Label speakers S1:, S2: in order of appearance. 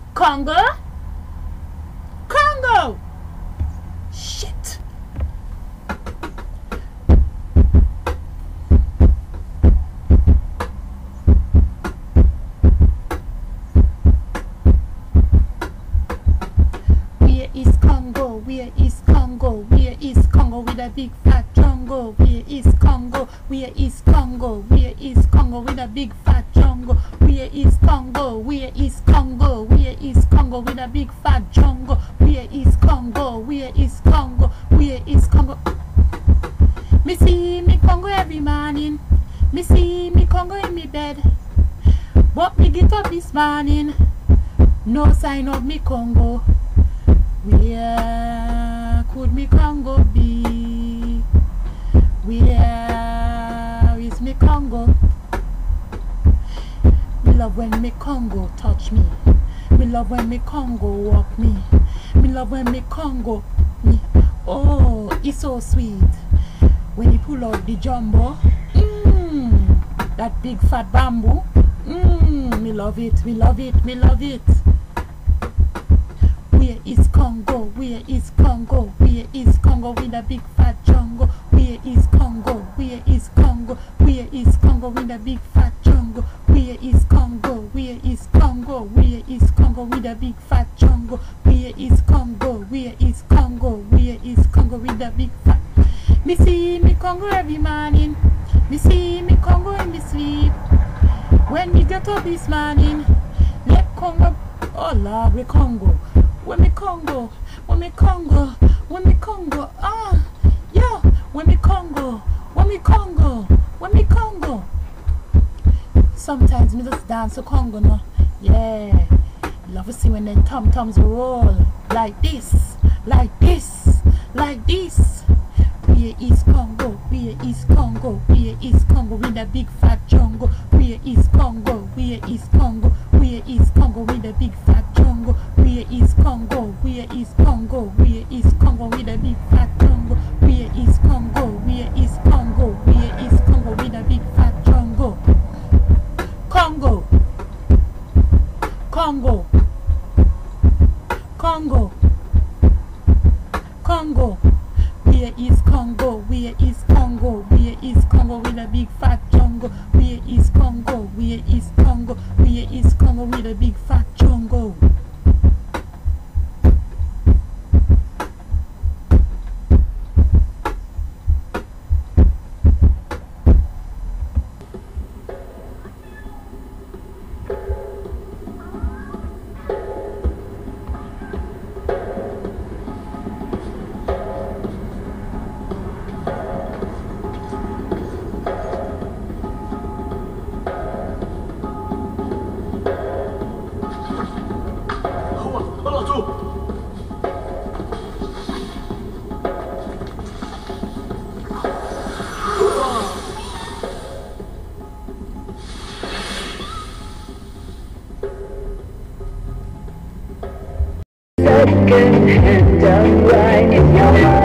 S1: Congo? Congo! Shit! Where is Congo? Where is Congo? Where is Congo with a big fat jungle? Where is Congo? Where is Congo? Where is Congo with a big fat jungle? Where is Congo? Where is Congo? Where is Congo with a big fat jungle? Where is Congo? Where is Congo? Where is Congo? Me see me Congo every morning. Me see me Congo in me bed. But me get up this morning. No sign of me Congo. Where could me Congo be? Where is me Congo? Me love when me Congo touch me. Me love when me Congo walk me. Me love when me Congo me. Oh, it's so sweet. When he pull out the jumbo, that big fat bamboo. Me love it, me love it, me love it. Where is Congo? Where is Congo? Where is Congo with a big fat jungle? Where is Congo? Where is Congo? Where is Congo with a big fat jungle? Where is Congo? Where is Congo? Where is Congo with a big fat jungle? Where is Congo? Where is Congo? Where is Congo with a big fat? Me see me Congo every morning. Me see me Congo in me sleep. When me get up this morning, let Congo. Oh Lord, we Congo. When me Congo, when me Congo, when me Congo, yeah, when me Congo, when me Congo, when me Congo. Sometimes me just dance to Congo, no? Yeah, love to see when them tom-toms roll like this, like this, like this. Where is Congo? Where is Congo? Where is Congo with a big fat jungle? Where is Congo? Where is Congo? Where is Congo with a big fat jungle? Where is Congo? Where is Congo? Where is Congo with a big fat jungle? Where is Congo? Where is Congo? Where is Congo with a big fat jungle? Congo. Congo. Congo. Congo. Where is Congo? Where is Congo? Where is Congo with a big fat jungle? Where is Congo? Where is Congo? Where is Congo with a big fat jungle?
S2: Second hand, I'm right in your heart.